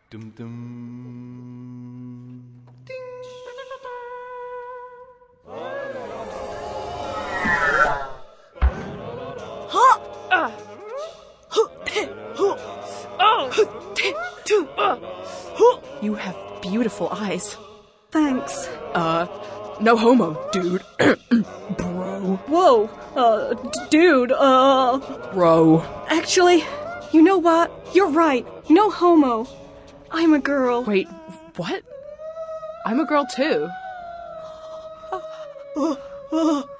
Dum dum. Ding. You have beautiful eyes. Thanks. No homo, dude. Bro. Whoa, dude, Bro. Actually, you know what? You're right. No homo. I'm a girl. Wait, what? I'm a girl too.